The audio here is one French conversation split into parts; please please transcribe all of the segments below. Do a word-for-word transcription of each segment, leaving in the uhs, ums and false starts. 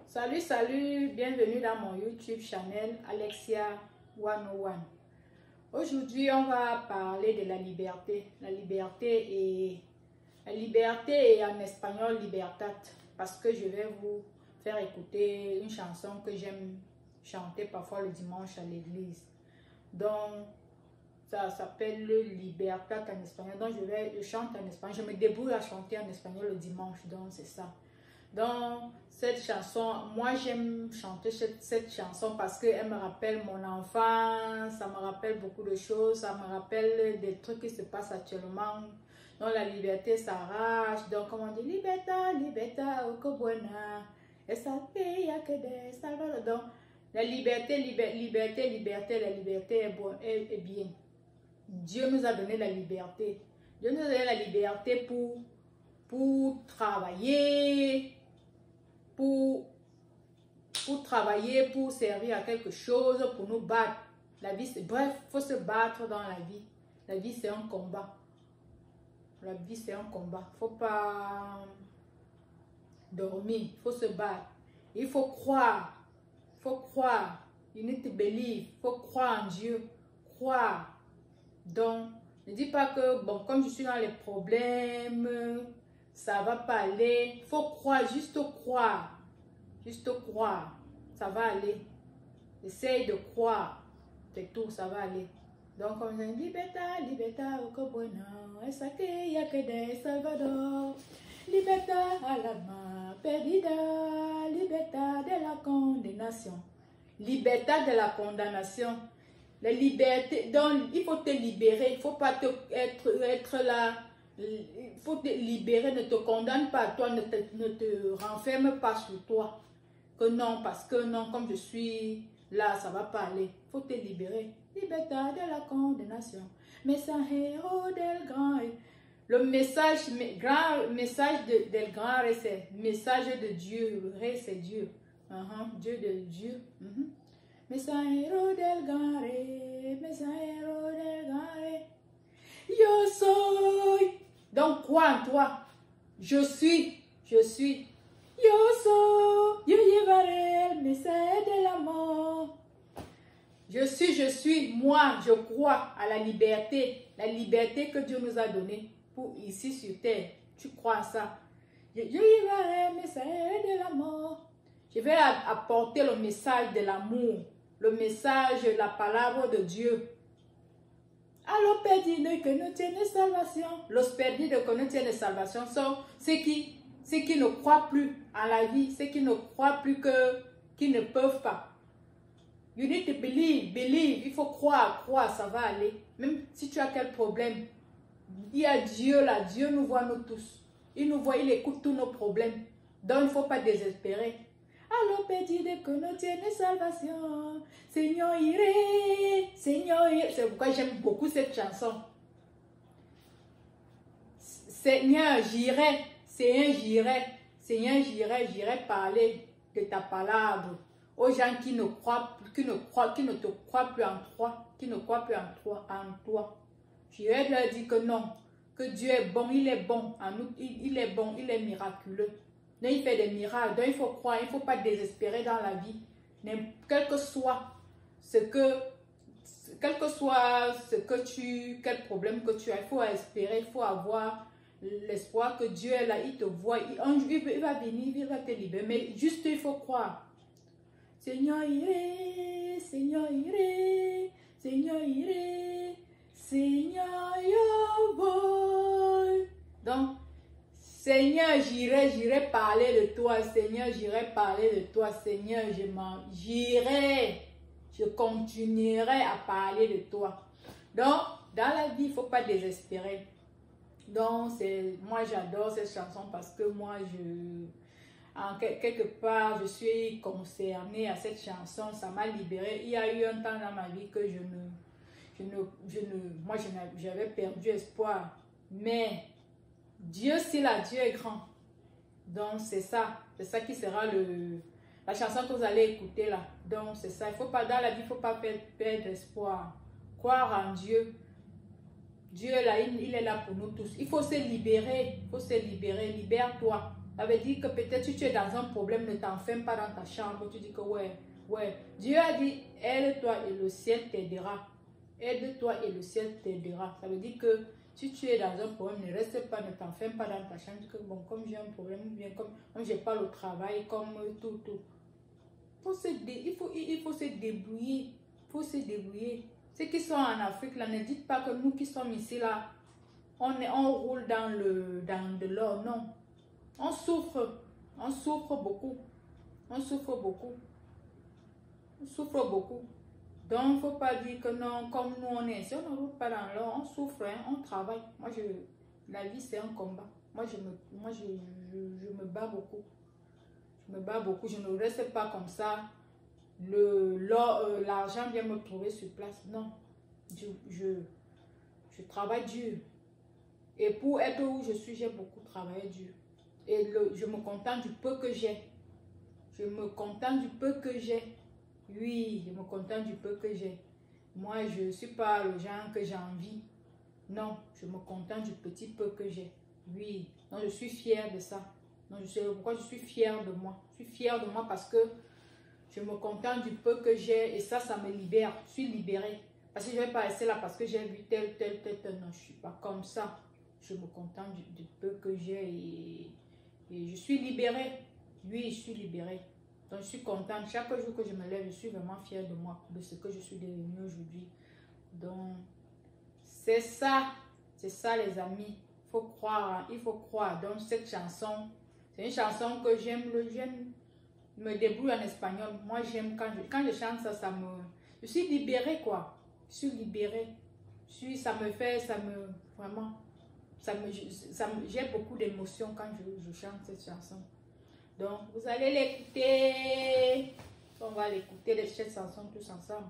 Salut, salut, bienvenue dans mon YouTube channel Alexia cent un. Aujourd'hui, on va parler de la liberté. La liberté est, la liberté est en espagnol libertad, parce que je vais vous faire écouter une chanson que j'aime chanter parfois le dimanche à l'église. Donc, ça s'appelle libertad en espagnol. Donc, je vais je chante en espagnol. Je me débrouille à chanter en espagnol le dimanche, donc c'est ça. Donc, cette chanson, moi j'aime chanter cette, cette chanson parce qu'elle me rappelle mon enfance, ça me rappelle beaucoup de choses, ça me rappelle des trucs qui se passent actuellement. Donc, la liberté s'arrache. Donc, comme on dit, libertad, libertad, oh que buena, esa bella que de Salvador. Donc, la liberté, liber, liberté, liberté, la liberté est, bon, est, est bien. Dieu nous a donné la liberté. Dieu nous a donné la liberté pour, pour travailler. Pour, pour travailler, pour servir à quelque chose, pour nous battre. La vie, c'est bref, il faut se battre dans la vie. La vie, c'est un combat. La vie, c'est un combat. Il ne faut pas dormir, il faut se battre. Il faut croire. Il faut croire. You need to believe. Il faut croire en Dieu. Croire. Donc, ne dis pas que, bon, comme je suis dans les problèmes, ça va pas aller. Il faut croire, juste croire. Juste croire. Ça va aller. Essaye de croire. C'est tout, ça va aller. Donc, on dit libertad, libertad, oh que bueno, esa que ya que de Salvador. Libertad a la main perdida. Libertad de la condamnation. Libertad de la condamnation. La liberté, donc il faut te libérer. Il ne faut pas te, être, être là. Il faut te libérer, ne te condamne pas à toi, ne te, ne te renferme pas sur toi. Que non, parce que non, comme je suis là, ça ne va pas aller. Il faut te libérer. Libertad de la condamnation. Mensajero del grand. Le message, grand message de, del grand, c'est message de Dieu. Le ré, c'est Dieu. Uh -huh, Dieu de Dieu. Uh -huh. Mensajero del grand, mensajero del grand. Yo soy. Donc, crois en toi. Je suis. Je suis. Yo soy. Yo llevaré el mensaje de l'amour. Je suis, je suis. Moi, je crois à la liberté. La liberté que Dieu nous a donnée pour ici sur terre. Tu crois à ça? Yo llevaré el mensaje de l'amour. Je vais apporter le message de l'amour. Le message, la parole de Dieu. A los perdidos que no tienen salvación. Los perdidos que no tienen salvación sont ceux qui, ceux qui ne croient plus à la vie, ceux qui ne croient plus que, qui ne peuvent pas. You need to believe, believe. Il faut croire, croire, ça va aller. Même si tu as quel problème, il y a Dieu là. Dieu nous voit nous tous. Il nous voit, il écoute tous nos problèmes. Donc il ne faut pas désespérer. A los perdidos que no tienen salvación, Seigneur iré, Seigneur iré. C'est pourquoi j'aime beaucoup cette chanson. Seigneur, j'irai, Seigneur, j'irai, Seigneur, j'irai, j'irai parler de ta parole aux gens qui ne croient, qui ne croient, qui ne te croient plus en toi, qui ne croient plus en toi, en toi. J'irai leur dire que non, que Dieu est bon, il est bon en nous, il, il est bon, il est miraculeux. Donc, il fait des miracles. Donc, il faut croire. Il ne faut pas désespérer dans la vie. Quel que soit ce que, quel que soit ce que tu, quel problème que tu as, il faut espérer, il faut avoir l'espoir que Dieu est là, il te voit. Il, il va venir, il va te libérer. Mais juste, il faut croire. Seigneur, iré, Seigneur, iré, Seigneur, iré, Seigneur, yo voy. Donc, Seigneur, j'irai, j'irai parler de toi. Seigneur, j'irai parler de toi. Seigneur, je m'en, j'irai, je continuerai à parler de toi. Donc, dans la vie, il ne faut pas désespérer. Donc, c'est, moi, j'adore cette chanson parce que moi, je, en quelque part, je suis concernée à cette chanson. Ça m'a libérée. Il y a eu un temps dans ma vie que je ne, je ne, je ne moi, j'avais perdu espoir. Mais Dieu, c'est là, Dieu est grand. Donc, c'est ça. C'est ça qui sera le, la chanson que vous allez écouter là. Donc, c'est ça. Il faut pas, dans la vie, il ne faut pas perdre, perdre espoir. Croire en Dieu. Dieu, là, il, il est là pour nous tous. Il faut se libérer. Il faut se libérer. Libère-toi. Ça veut dire que peut-être si tu es dans un problème, ne t'enferme pas dans ta chambre. Tu dis que ouais, ouais. Dieu a dit, aide-toi et le ciel t'aidera. Aide-toi et le ciel t'aidera. Ça veut dire que si tu es dans un problème, ne reste pas, ne t'enferme pas dans ta chambre. Que bon, comme j'ai un problème, bien comme, comme je n'ai pas le travail, comme tout, tout. Faut se dé, il, faut, il faut se débrouiller. Il faut se débrouiller. Ceux qui sont en Afrique, là, ne dites pas que nous qui sommes ici, là, on, est, on roule dans, le, dans de l'or. Non. On souffre. On souffre beaucoup. On souffre beaucoup. On souffre beaucoup. Donc, il ne faut pas dire que non, comme nous on est ici, on ne roule pas dans l'or, on souffre, hein, on travaille. Moi, je, la vie, c'est un combat. Moi, je me, moi je, je, je me bats beaucoup. Je me bats beaucoup. Je ne reste pas comme ça. L'argent euh, vient me trouver sur place. Non. Je, je, je travaille dur. Et pour être où je suis, j'ai beaucoup travaillé dur. Et le, je me contente du peu que j'ai. Je me contente du peu que j'ai. Oui, je me contente du peu que j'ai. Moi, je ne suis pas le genre que j'ai envie. Non, je me contente du petit peu que j'ai. Oui, non, je suis fière de ça. Non, je sais pourquoi je suis fière de moi. Je suis fière de moi parce que je me contente du peu que j'ai et ça, ça me libère. Je suis libérée. Parce que je ne vais pas rester là parce que j'ai vu tel, tel, tel, tel. Non, je ne suis pas comme ça. Je me contente du, du peu que j'ai et, et je suis libérée. Oui, je suis libérée. Donc, je suis contente. Chaque jour que je me lève, je suis vraiment fière de moi, de ce que je suis devenue aujourd'hui. Donc, c'est ça. C'est ça, les amis. Il faut croire. Il faut croire. Donc, cette chanson, c'est une chanson que j'aime. Le j'aime me débrouille en espagnol. Moi, j'aime quand je, quand je chante ça, ça me... Je suis libérée, quoi. Je suis libérée. Je suis, ça me fait, ça me... Vraiment, ça me, ça me, j'ai beaucoup d'émotions quand je, je chante cette chanson. Donc, vous allez l'écouter. On va l'écouter, cette chanson tous ensemble.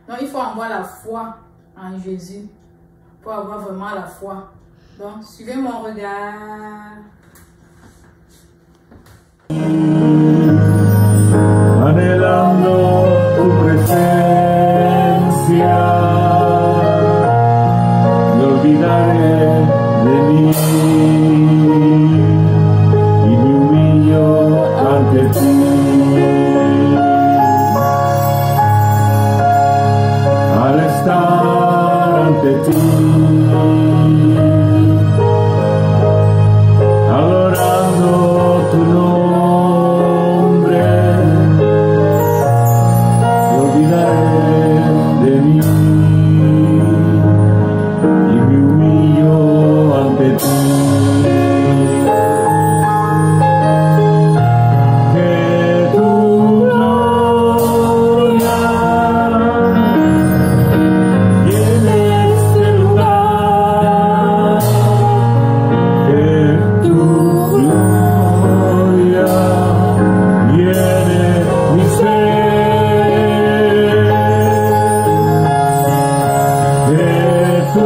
Donc, il faut avoir la foi en Jésus pour avoir vraiment la foi. Donc, suivez mon regard. Anhelando tu presencia, me olvidaré de mí y me humillo ante ti. Al estar ante ti, adorando tu nombre, me olvidaré de mí y me humillo ante ti. Que tu gloria llene este lugar, que tu gloria llene mi ser, que tu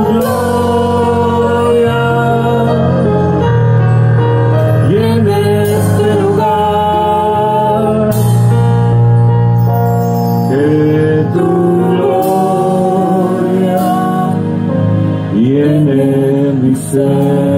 gloria llene este lugar, que tu gloria llene mi ser.